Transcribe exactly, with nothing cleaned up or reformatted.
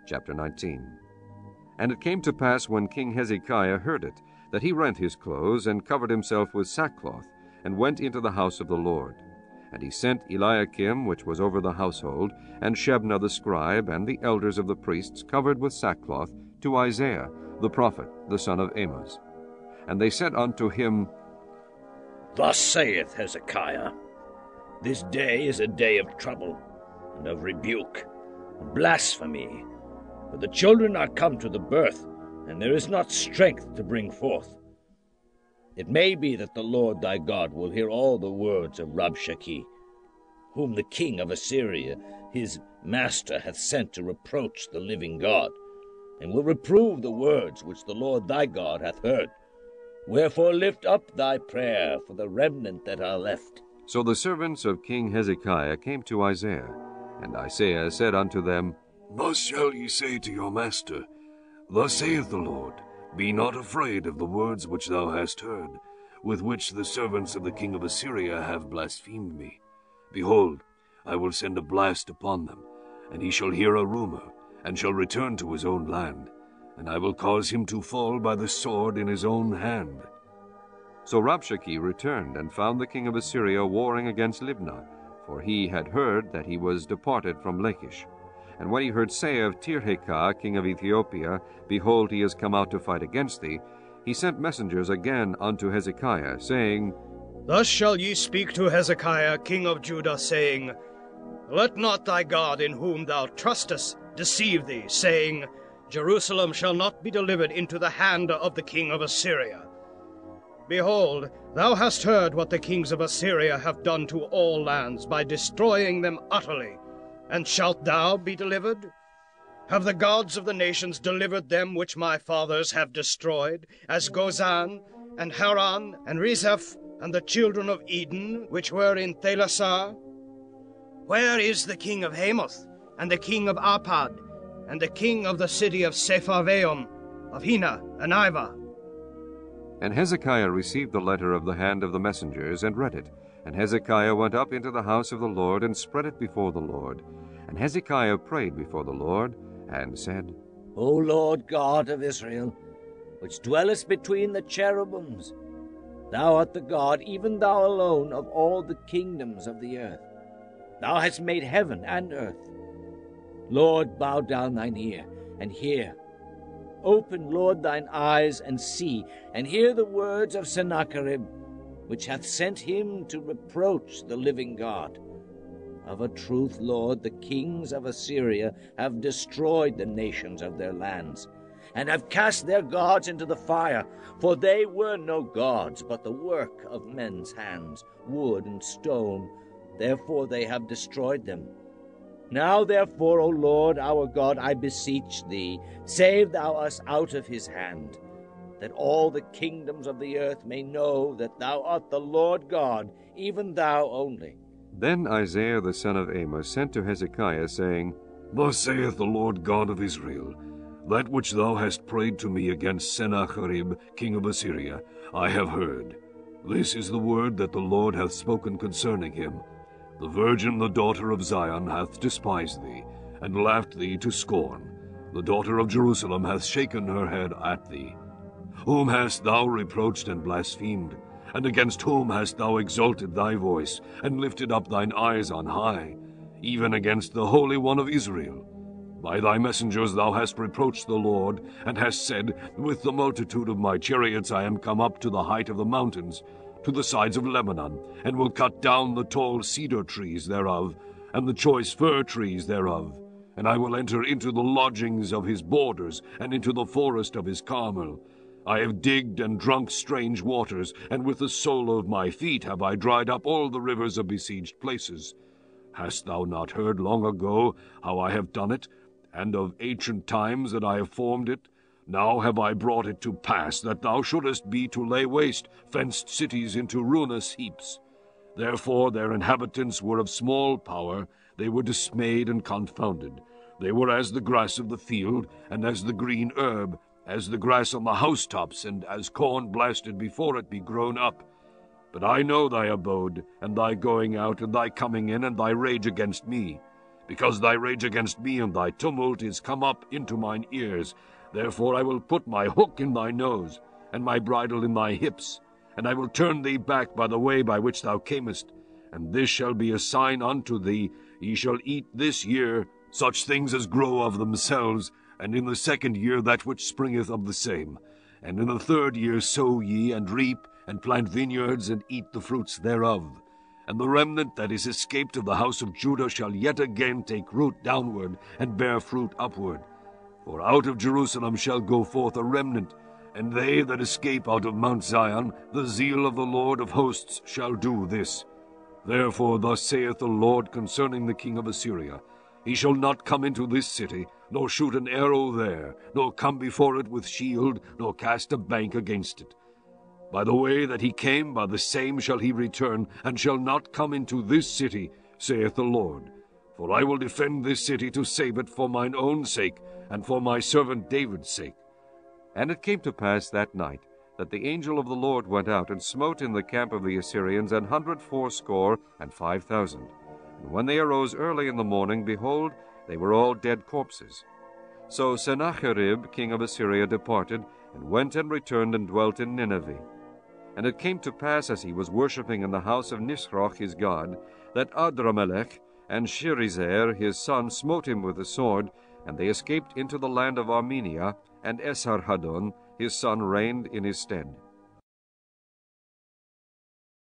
Chapter nineteen. And it came to pass, when King Hezekiah heard it, that he rent his clothes, and covered himself with sackcloth, and went into the house of the Lord. And he sent Eliakim, which was over the household, and Shebna the scribe, and the elders of the priests, covered with sackcloth, to Isaiah the prophet, the son of Amoz. And they said unto him, Thus saith Hezekiah, This day is a day of trouble, and of rebuke, and blasphemy. For the children are come to the birth, and there is not strength to bring forth. It may be that the Lord thy God will hear all the words of Rabshakeh, whom the king of Assyria, his master, hath sent to reproach the living God, and will reprove the words which the Lord thy God hath heard. Wherefore lift up thy prayer for the remnant that are left. So the servants of King Hezekiah came to Isaiah, and Isaiah said unto them, Thus shall ye say to your master, Thus saith the Lord, Be not afraid of the words which thou hast heard, with which the servants of the king of Assyria have blasphemed me. Behold, I will send a blast upon them, and he shall hear a rumor, and shall return to his own land, and I will cause him to fall by the sword in his own hand. So Rabshakeh returned, and found the king of Assyria warring against Libnah, for he had heard that he was departed from Lachish. And when he heard say of Tirhakah, king of Ethiopia, Behold, he is come out to fight against thee, he sent messengers again unto Hezekiah, saying, Thus shall ye speak to Hezekiah, king of Judah, saying, Let not thy God, in whom thou trustest, deceive thee, saying, Jerusalem shall not be delivered into the hand of the king of Assyria. Behold, thou hast heard what the kings of Assyria have done to all lands, by destroying them utterly. And shalt thou be delivered? Have the gods of the nations delivered them which my fathers have destroyed, as Gozan, and Haran, and Rezeph, and the children of Eden, which were in Thalasar? Where is the king of Hamath, and the king of Arpad, and the king of the city of Sepharvaim, of Hena and Ivah? And Hezekiah received the letter of the hand of the messengers, and read it. And Hezekiah went up into the house of the Lord, and spread it before the Lord. And Hezekiah prayed before the Lord, and said, O Lord God of Israel, which dwellest between the cherubims, thou art the God, even thou alone, of all the kingdoms of the earth. Thou hast made heaven and earth. Lord, bow down thine ear, and hear. Open, Lord, thine eyes, and see, and hear the words of Sennacherib, which hath sent him to reproach the living God. Of a truth, Lord, the kings of Assyria have destroyed the nations of their lands, and have cast their gods into the fire, for they were no gods, but the work of men's hands, wood and stone. Therefore they have destroyed them. Now therefore, O Lord our God, I beseech thee, save thou us out of his hand, that all the kingdoms of the earth may know that thou art the Lord God, even thou only. Then Isaiah the son of Amoz sent to Hezekiah, saying, Thus saith the Lord God of Israel, That which thou hast prayed to me against Sennacherib, king of Assyria, I have heard. This is the word that the Lord hath spoken concerning him. The virgin, the daughter of Zion, hath despised thee, and laughed thee to scorn. The daughter of Jerusalem hath shaken her head at thee. Whom hast thou reproached and blasphemed? And against whom hast thou exalted thy voice, and lifted up thine eyes on high? Even against the Holy One of Israel. By thy messengers thou hast reproached the Lord, and hast said, With the multitude of my chariots I am come up to the height of the mountains, to the sides of Lebanon, and will cut down the tall cedar trees thereof, and the choice fir trees thereof. And I will enter into the lodgings of his borders, and into the forest of his Carmel. I have digged and drunk strange waters, and with the sole of my feet have I dried up all the rivers of besieged places. Hast thou not heard long ago how I have done it, and of ancient times that I have formed it? Now have I brought it to pass that thou shouldest be to lay waste fenced cities into ruinous heaps. Therefore their inhabitants were of small power, they were dismayed and confounded. They were as the grass of the field, and as the green herb, as the grass on the housetops, and as corn blasted before it be grown up. But I know thy abode, and thy going out, and thy coming in, and thy rage against me. because thy rage against me and thy tumult is come up into mine ears. Therefore I will put my hook in thy nose, and my bridle in thy hips, and I will turn thee back by the way by which thou camest. And this shall be a sign unto thee, ye shall eat this year such things as grow of themselves, and in the second year that which springeth of the same. And in the third year sow ye, and reap, and plant vineyards, and eat the fruits thereof. And the remnant that is escaped of the house of Judah shall yet again take root downward, and bear fruit upward. For out of Jerusalem shall go forth a remnant, and they that escape out of Mount Zion, the zeal of the Lord of hosts shall do this. Therefore thus saith the Lord concerning the king of Assyria, He shall not come into this city, nor shoot an arrow there, nor come before it with shield, nor cast a bank against it. By the way that he came, by the same shall he return, and shall not come into this city, saith the Lord. For I will defend this city to save it for mine own sake, and for my servant David's sake. And it came to pass that night, that the angel of the Lord went out and smote in the camp of the Assyrians an hundred fourscore and five thousand. And when they arose early in the morning, behold, they were all dead corpses. So Sennacherib king of Assyria departed, and went and returned and dwelt in Nineveh. And it came to pass, as he was worshipping in the house of Nisroch his god, that Adramelech and Shirizer his son smote him with the sword, and they escaped into the land of Armenia, and Esarhaddon his son reigned in his stead.